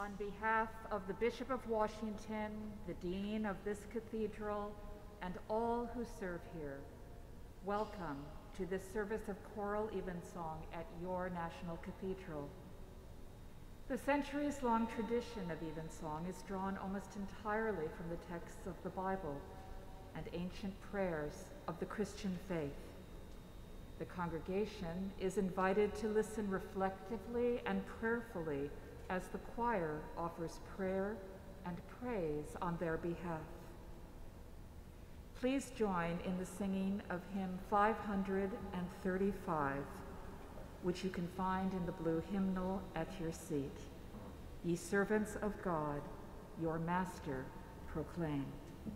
On behalf of the Bishop of Washington, the Dean of this cathedral, and all who serve here, welcome to this service of choral Evensong at your National Cathedral. The centuries-long tradition of Evensong is drawn almost entirely from the texts of the Bible and ancient prayers of the Christian faith. The congregation is invited to listen reflectively and prayerfully as the choir offers prayer and praise on their behalf. Please join in the singing of hymn 535, which you can find in the blue hymnal at your seat. Ye servants of God, your Master proclaim.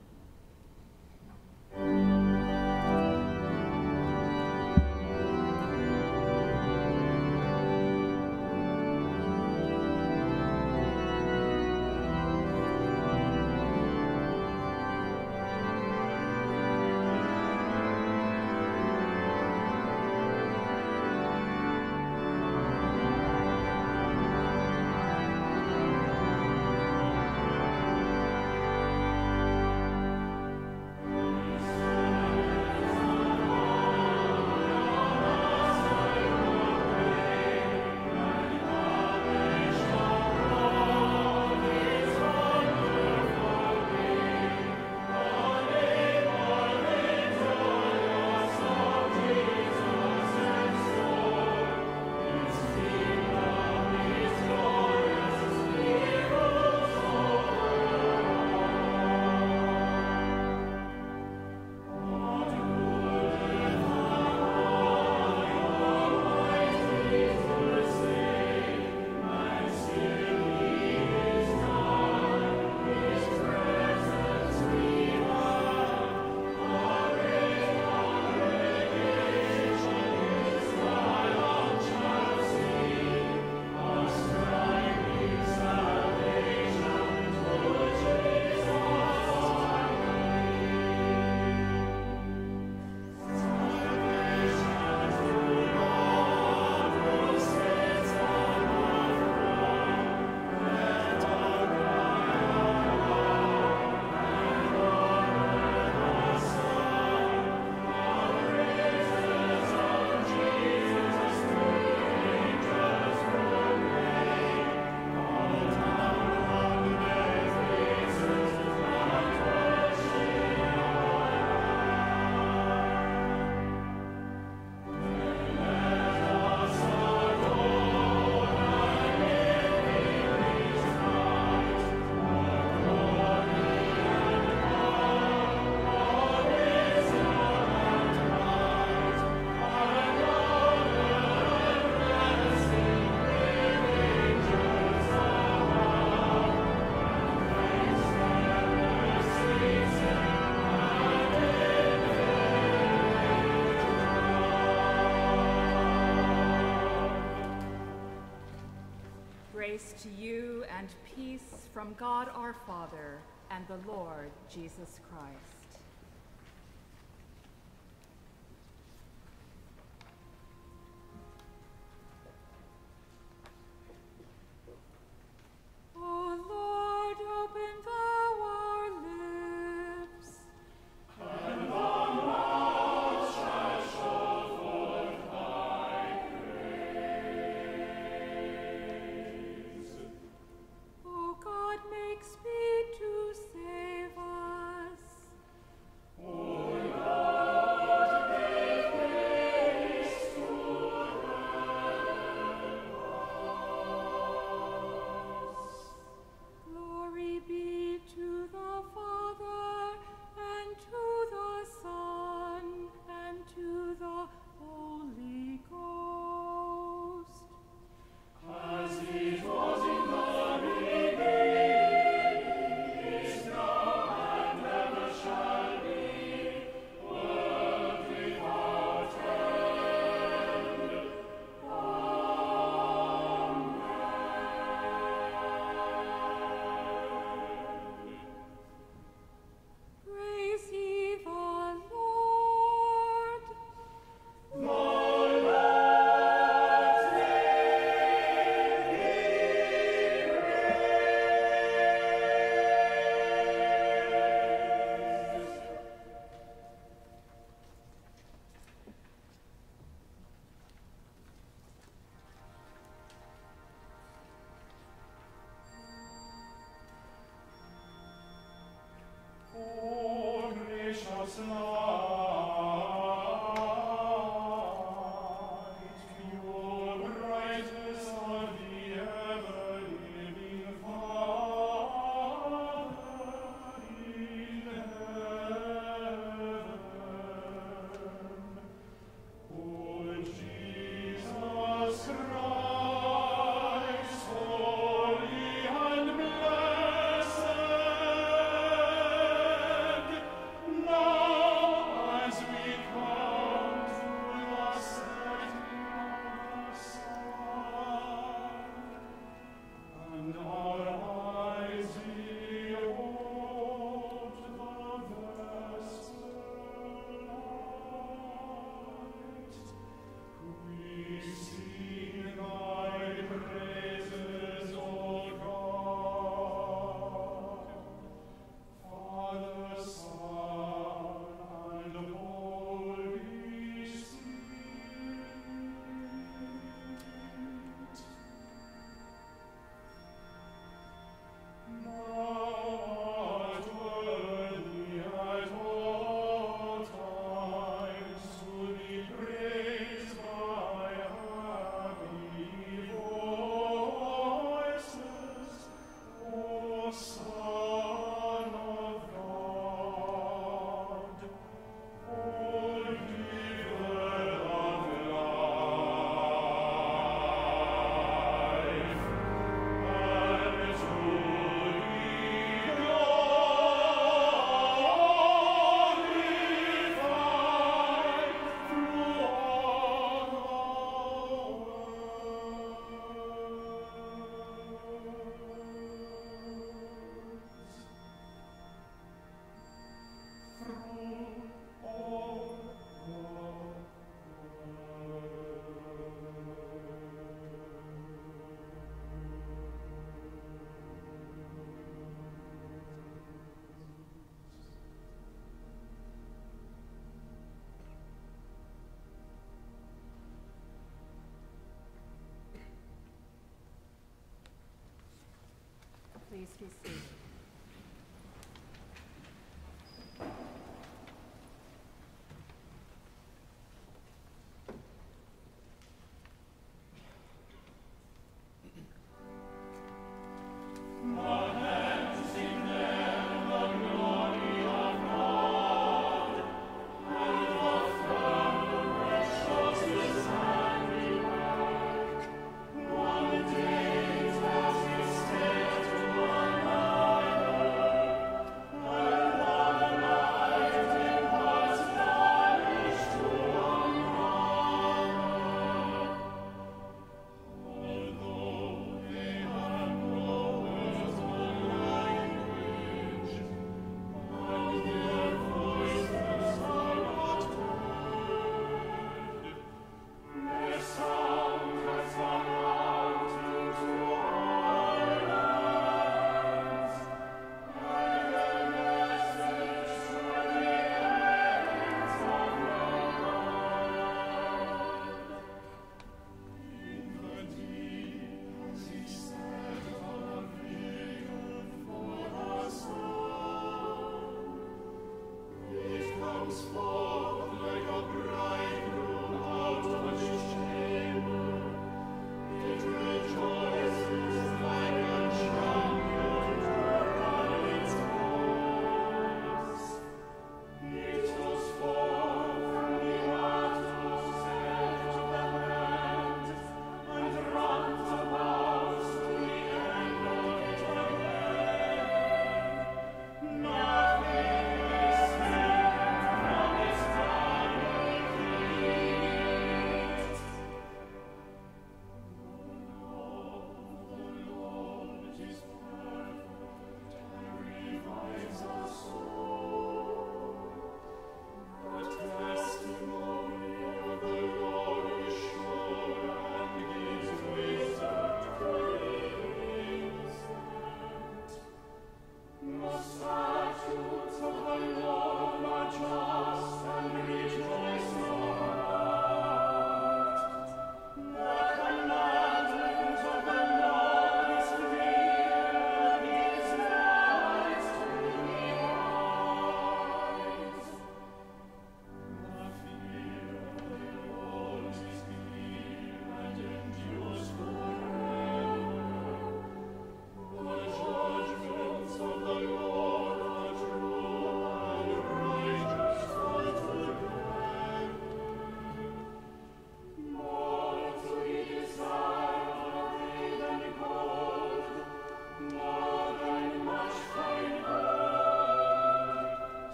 Grace to you and peace from God our Father and the Lord Jesus Christ. O Lord, open thou our lips, and the mouth shall show forth thy praise. O God, make speed to save us. Please be seated.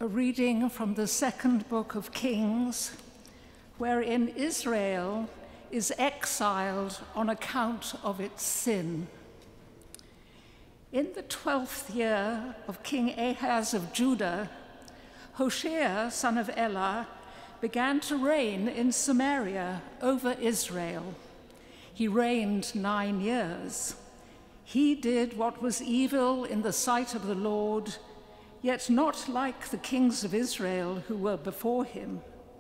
A reading from the second book of Kings, wherein Israel is exiled on account of its sin. In the 12th year of King Ahaz of Judah, Hoshea, son of Elah, began to reign in Samaria over Israel. He reigned 9 years. He did what was evil in the sight of the Lord, yet not like the kings of Israel who were before him.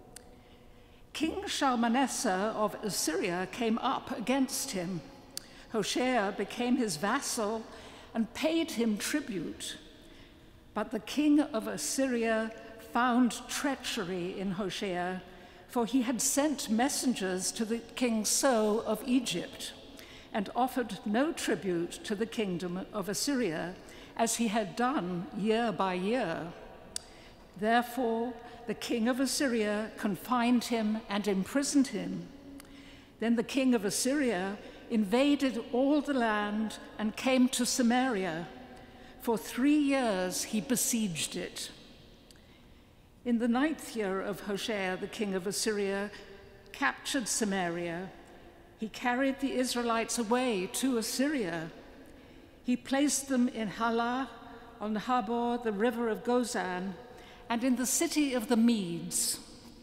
King Shalmaneser of Assyria came up against him. Hoshea became his vassal and paid him tribute. But the king of Assyria found treachery in Hoshea, for he had sent messengers to the king So of Egypt and offered no tribute to the kingdom of Assyria, as he had done year by year. Therefore, the king of Assyria confined him and imprisoned him. Then the king of Assyria invaded all the land and came to Samaria. For 3 years he besieged it. In the 9th year of Hoshea, the king of Assyria captured Samaria. He carried the Israelites away to Assyria. He placed them in Halah, on Habor, the river of Gozan, and in the city of the Medes.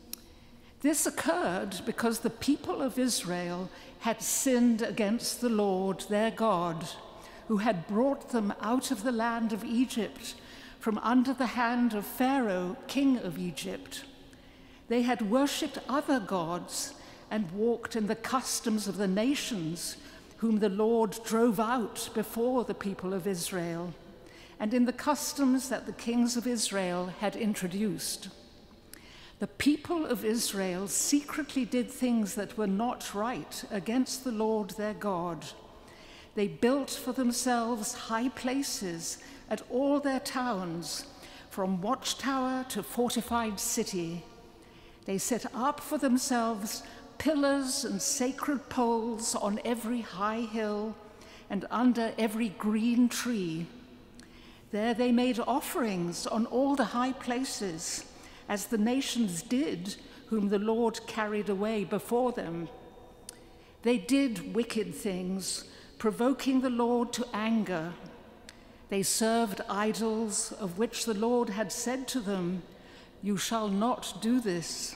This occurred because the people of Israel had sinned against the Lord their God, who had brought them out of the land of Egypt, from under the hand of Pharaoh, king of Egypt. They had worshipped other gods and walked in the customs of the nations, whom the Lord drove out before the people of Israel, and in the customs that the kings of Israel had introduced. The people of Israel secretly did things that were not right against the Lord their God. They built for themselves high places at all their towns, from watchtower to fortified city. They set up for themselves pillars and sacred poles on every high hill and under every green tree. There they made offerings on all the high places, as the nations did, whom the Lord carried away before them. They did wicked things, provoking the Lord to anger. They served idols, of which the Lord had said to them, "You shall not do this."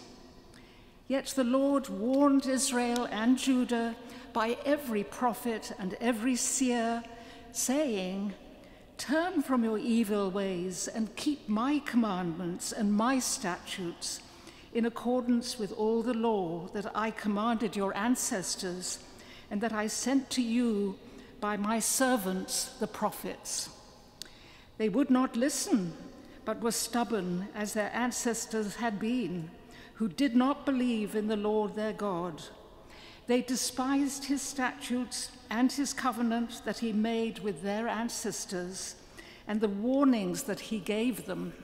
Yet the Lord warned Israel and Judah by every prophet and every seer, saying, "Turn from your evil ways and keep my commandments and my statutes, in accordance with all the law that I commanded your ancestors and that I sent to you by my servants, the prophets." They would not listen, but were stubborn as their ancestors had been, who did not believe in the Lord their God. They despised his statutes and his covenant that he made with their ancestors, and the warnings that he gave them.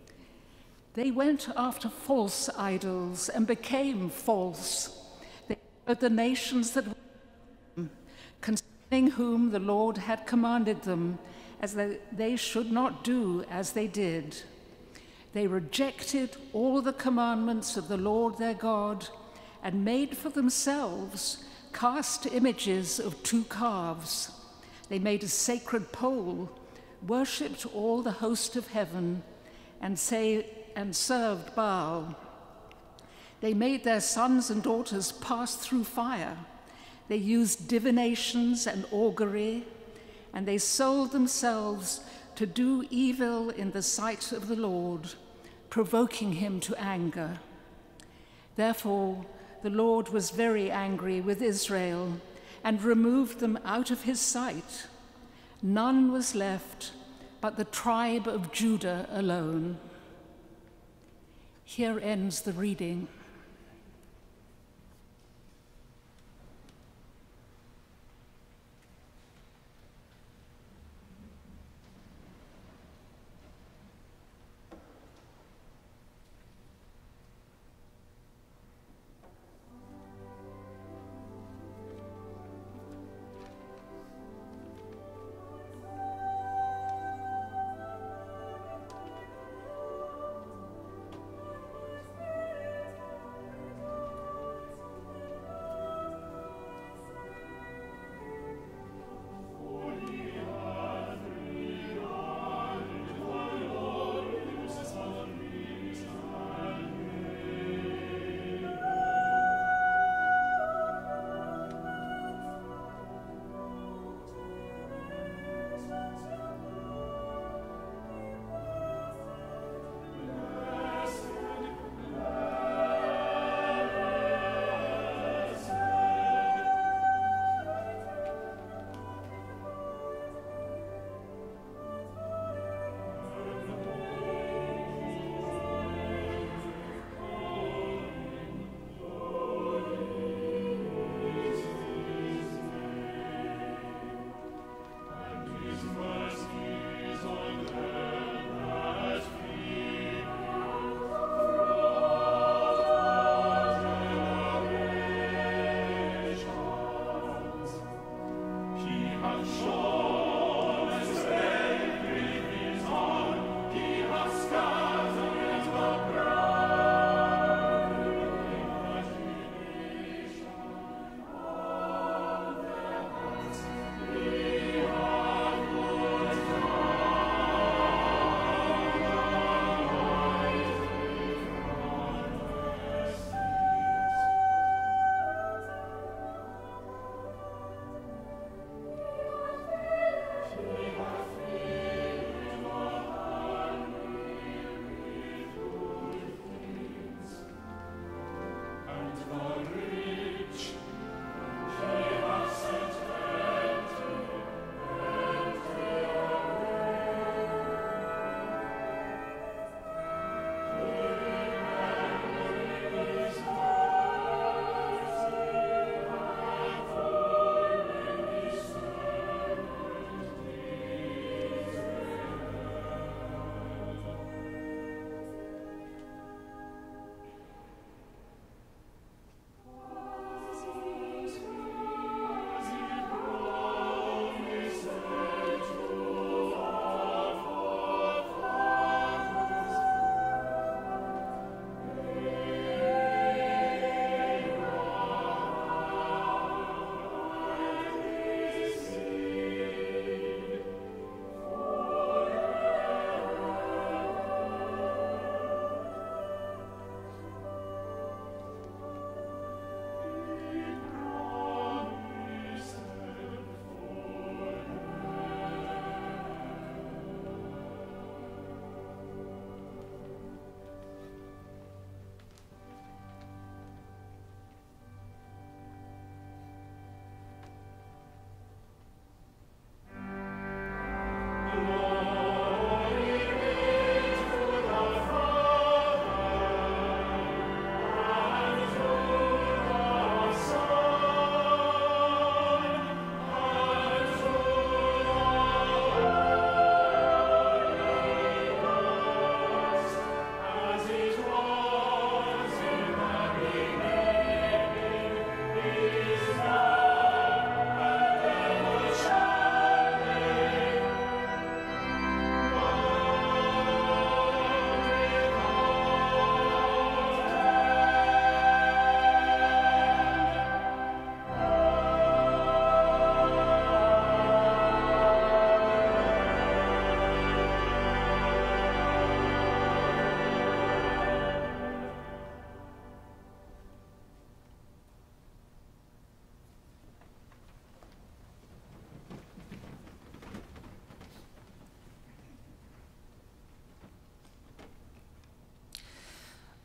They went after false idols and became false. They followed the nations that were them, concerning whom the Lord had commanded them, as they should not do as they did. They rejected all the commandments of the Lord their God and made for themselves cast images of 2 calves. They made a sacred pole, worshipped all the host of heaven, and served Baal. They made their sons and daughters pass through fire. They used divinations and augury, and they sold themselves to do evil in the sight of the Lord, provoking him to anger. Therefore, the Lord was very angry with Israel and removed them out of his sight. None was left but the tribe of Judah alone. Here ends the reading.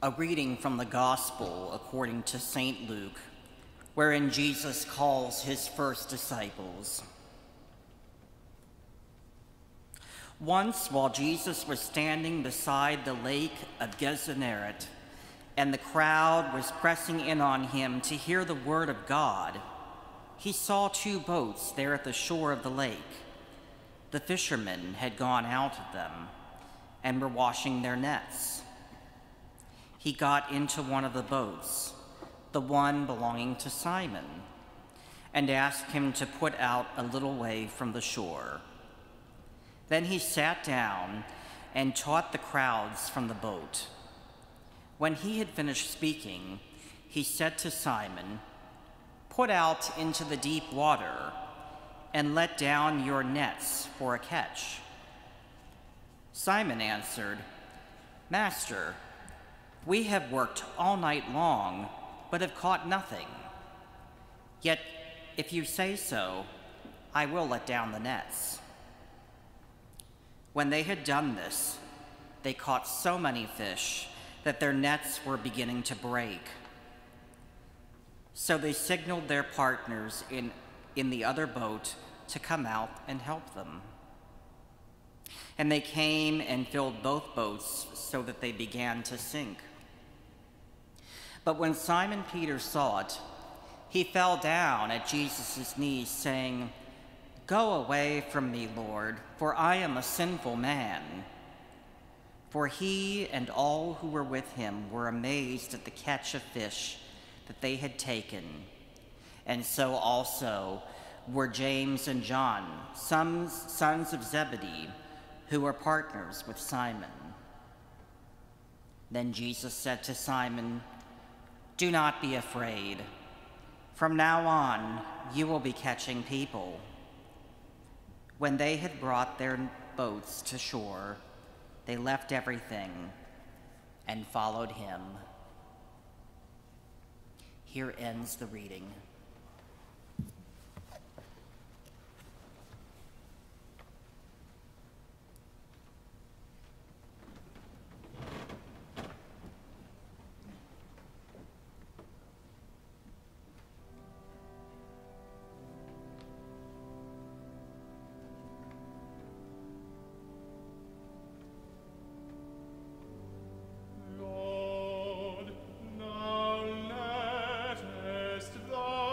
A reading from the Gospel according to St. Luke, wherein Jesus calls his first disciples. Once, while Jesus was standing beside the lake of Gennesaret, and the crowd was pressing in on him to hear the word of God, he saw two boats there at the shore of the lake. The fishermen had gone out of them and were washing their nets. He got into one of the boats, the one belonging to Simon, and asked him to put out a little way from the shore. Then he sat down and taught the crowds from the boat. When he had finished speaking, he said to Simon, "Put out into the deep water and let down your nets for a catch." Simon answered, "Master, we have worked all night long, but have caught nothing. Yet, if you say so, I will let down the nets." When they had done this, they caught so many fish that their nets were beginning to break. So they signaled their partners in the other boat to come out and help them. And they came and filled both boats so that they began to sink. But when Simon Peter saw it, he fell down at Jesus' knees, saying, "Go away from me, Lord, for I am a sinful man." For he and all who were with him were amazed at the catch of fish that they had taken, and so also were James and John, sons of Zebedee, who were partners with Simon. Then Jesus said to Simon, "Do not be afraid. From now on, you will be catching people." When they had brought their boats to shore, they left everything and followed him. Here ends the reading. Lord, now lettest thou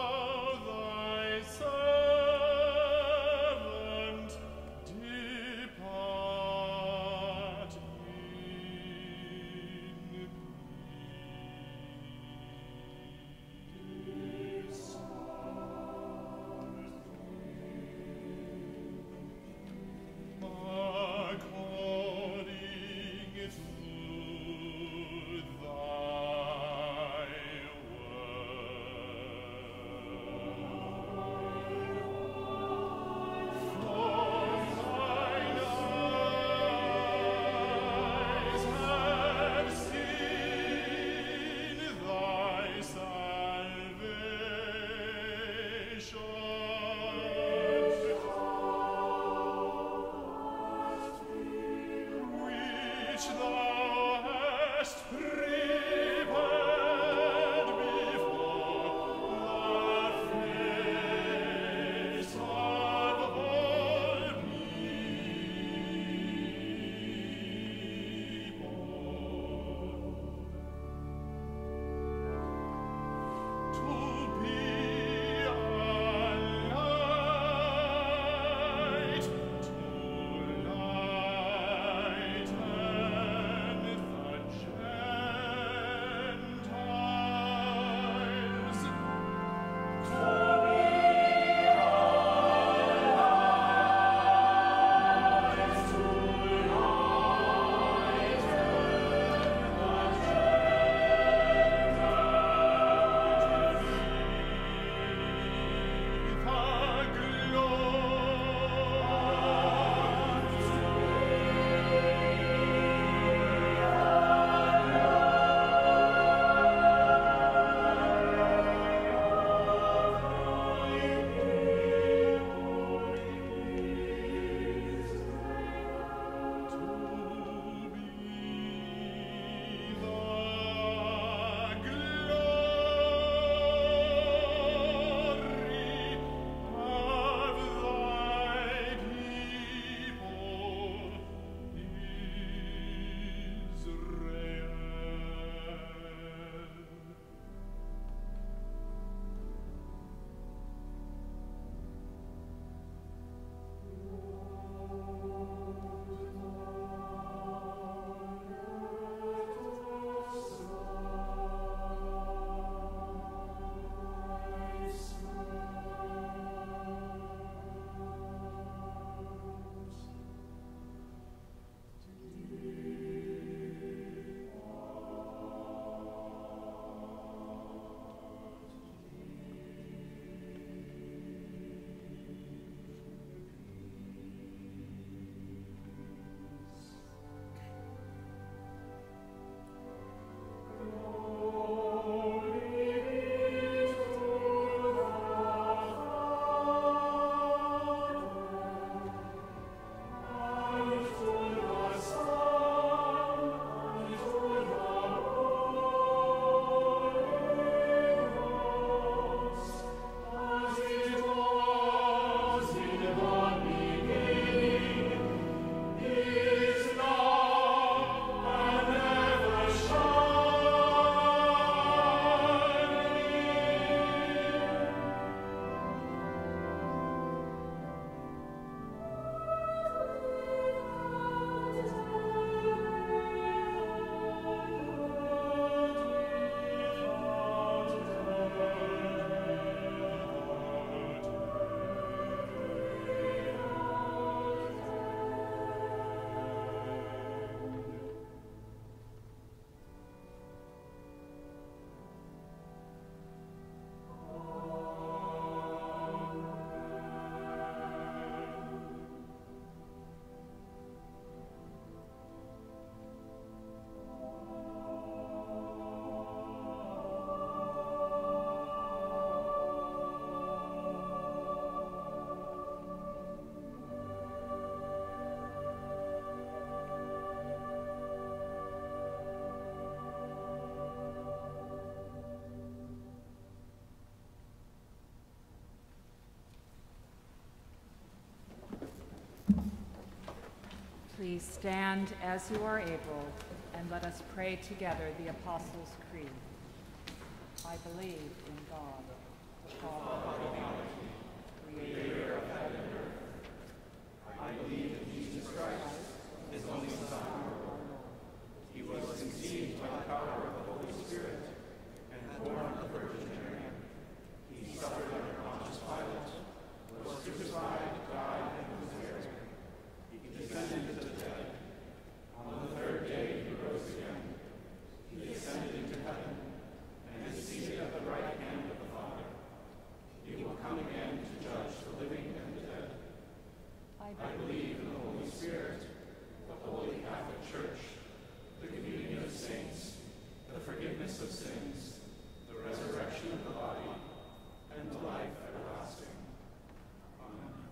Please stand as you are able, and let us pray together the Apostles' Creed. I believe in God, the Father Almighty, creator of heaven and earth. I believe in Jesus Christ, his only Son, our Lord. He was conceived by the power of the Holy Spirit and born of the Virgin Mary. He suffered under Pontius Pilate, was crucified, died, and was buried. He descended into the dead. On the third day he rose again. He ascended into heaven and is seated at the right hand of the Father. He will come again to judge the living and the dead. I believe in the Holy Spirit, the Holy Catholic Church, the communion of saints, the forgiveness of sins, the resurrection of the body, and the life everlasting. Amen.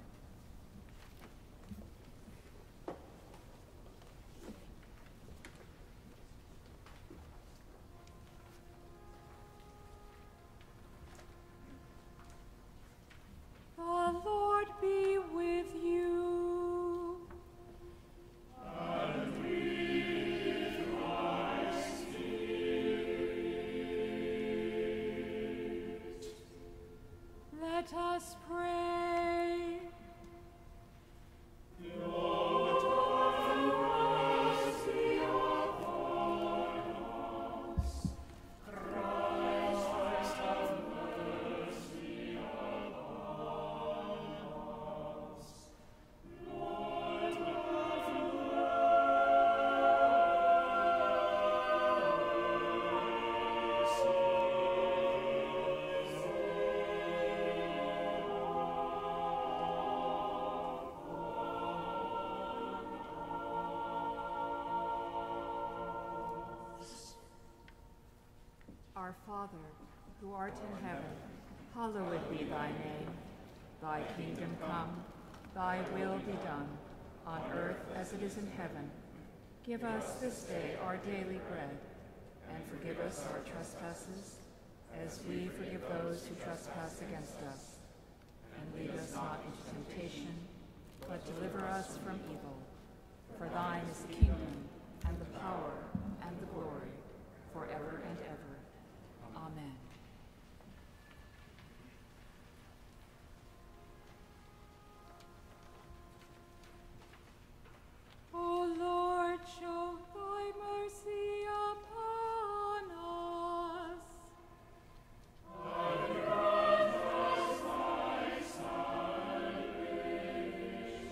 The Lord be with you. And with thy spirit. Let us pray. Lord, have mercy upon us. Christ, have mercy upon us. Lord, have Our Father, who art in heaven, hallowed be thy name. Thy kingdom come, thy will be done, on earth as it is in heaven. Give us this day our daily bread, and forgive us our trespasses, as we forgive those who trespass against us. And lead us not into temptation, but deliver us from evil. For thine is the kingdom, and the power, and the glory, forever and ever. Amen. O Lord, show thy mercy upon us. and grant us thy salvation.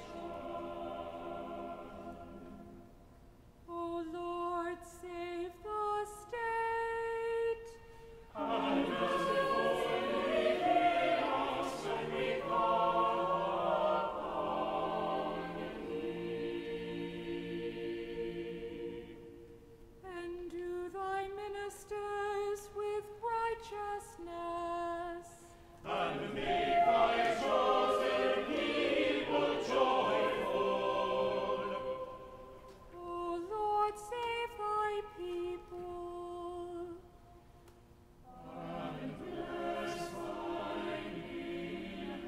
O Lord, save the state. And merciful be us, and we call upon thee. And do thy ministers with righteousness. And make thy chosen people joyful. O Lord, save thy people. And bless thy name.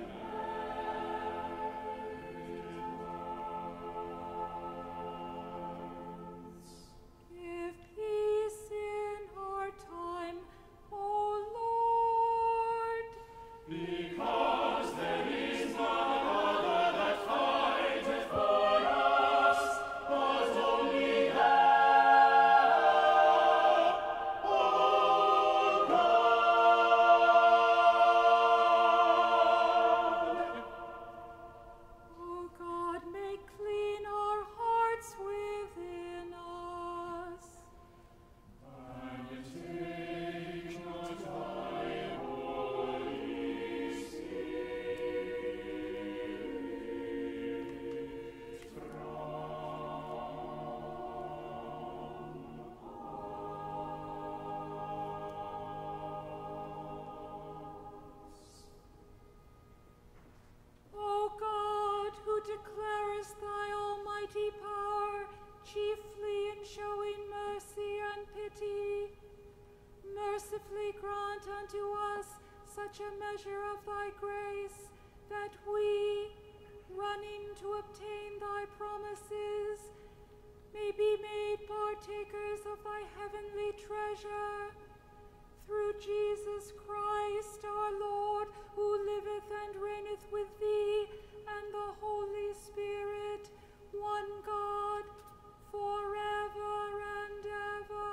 Give peace in our time, O Lord. Because there is none other that fighteth for us, but only thou, O God. O God, make clean our hearts within us. And take not thy Holy Spirit O God, who declarest thy almighty power, chiefly in showing mercy and pity, mercifully grant unto us such a measure of thy grace, that we, running to obtain thy promises, may be made partakers of thy heavenly treasure. Through Jesus Christ our Lord, who liveth and reigneth with thee and the Holy Spirit, one God, forever and ever.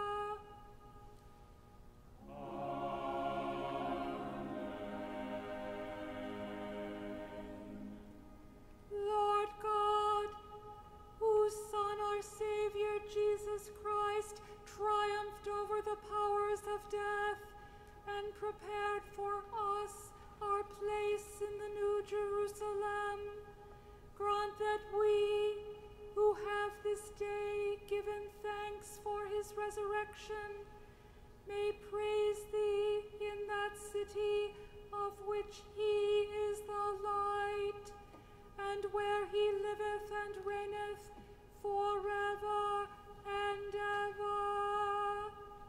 Lord God, whose Son, our Savior, Jesus Christ, triumphed over the powers of death and prepared for us our place in the New Jerusalem, grant that we, who have this day given thanks for his resurrection, may praise thee in that city of which he is the light, and where he liveth and reigneth forever and ever.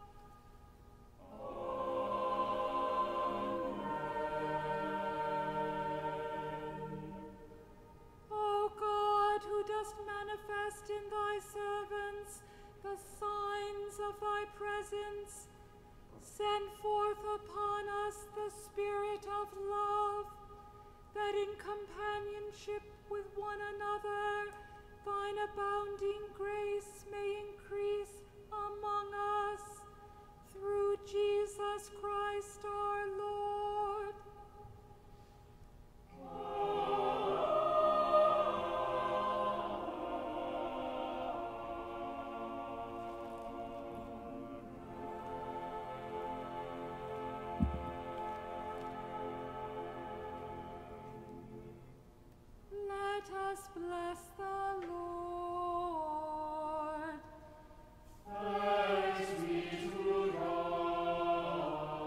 O God, who dost manifest in thy servants the signs of thy presence, send forth upon us the Spirit of love, that in companionship with one another thine abounding grace may increase among us, through Jesus Christ our Lord. Let us bless the Lord. Thanks be to God.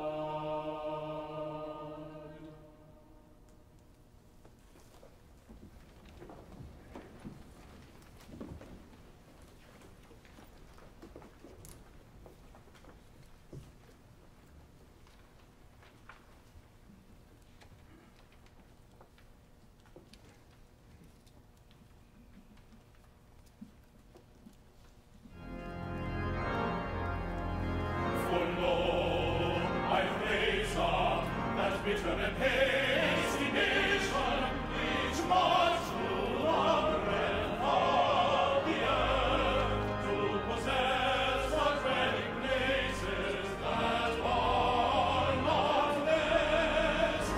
For lo, I raise up that bitter and hasty nation, each march through the breadth of the earth, to possess the dwelling places that are not theirs.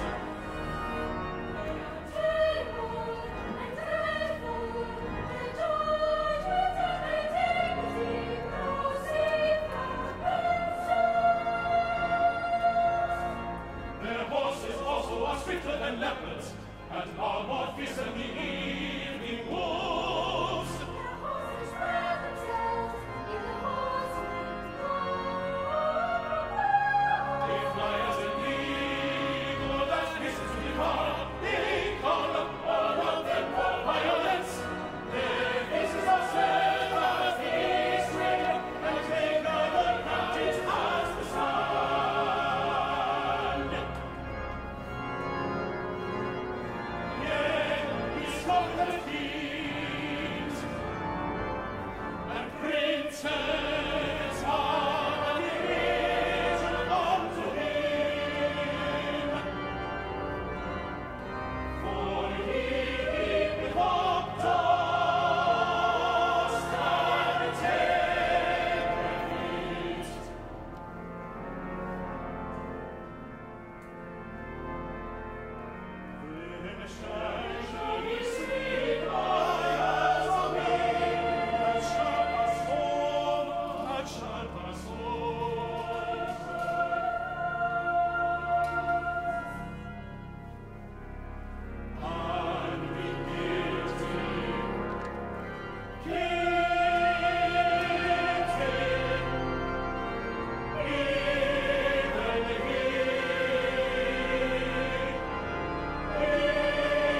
Their horses also are swifter than leopards, and are more fierce than the evening wolves. They fly as an eagle that hisses to devour. They call all of them for violence. Their faces are set as the east wind, and they gather captives as the sun. Yea, he spoke the kings and princes of the region unto him. For he with up dust and take their feet. Then shall he sleep as a wing, and shall pass home, and shall pass home. And be guilty, even he.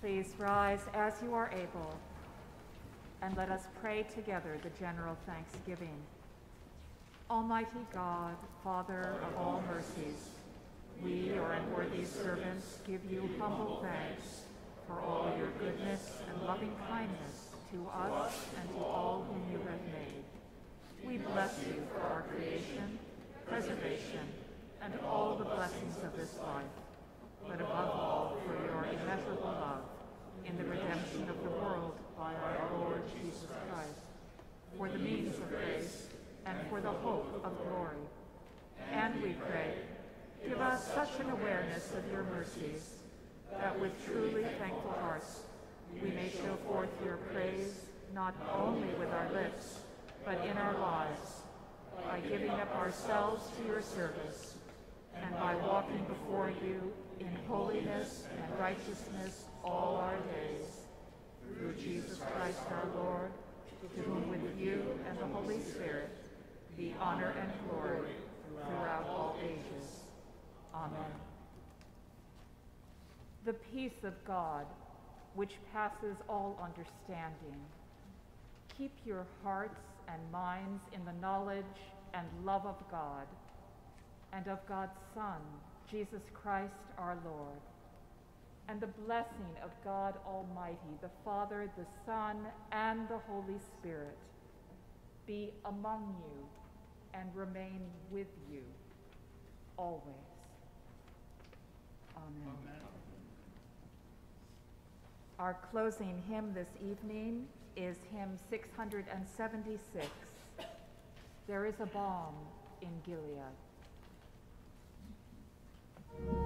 Please rise as you are able, and let us pray together the general thanksgiving. Almighty God, Father of all mercies, we, your unworthy servants, give you humble thanks for all your goodness and loving kindness to us and to all whom you have made. We bless you for our creation, preservation, and all the blessings of this life, but above all for your immeasurable love in the redemption of the world by our Lord Jesus Christ, for the means of grace and for the hope of glory. And we pray, give us such an awareness of your mercies that with truly thankful hearts we may show forth your praise not only with our lips, but in our lives, by giving up ourselves to your service and by walking before you in holiness and righteousness all our days. Through Jesus Christ our Lord, to whom with you and the Holy Spirit be honor and glory throughout all ages. Amen. The peace of God, which passes all understanding, keep your hearts and minds in the knowledge and love of God and of God's Son, Jesus Christ our Lord. And the blessing of God Almighty, the Father, the Son, and the Holy Spirit be among you and remain with you always. Amen. Amen. Our closing hymn this evening is hymn 676, There is a Balm in Gilead.